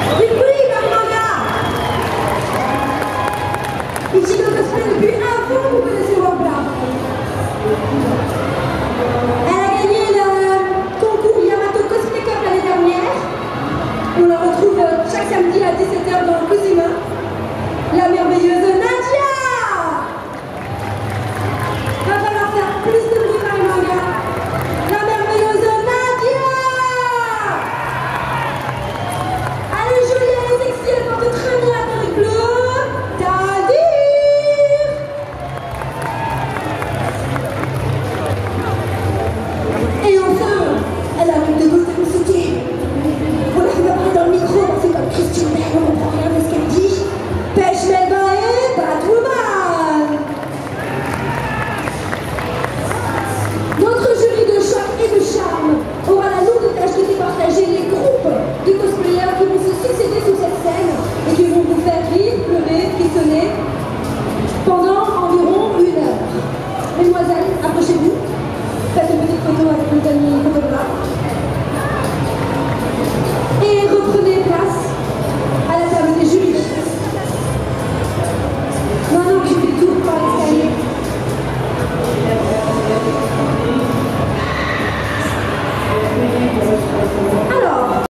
Du bruit, Mariana. Ici, le cosplay depuis avant, vous connaissez Wambla. Elle a gagné le concours Yamato Cosplay Cup l'année dernière. On la retrouve chaque samedi à 17h dans le Cosima. La merveilleuse Nadia.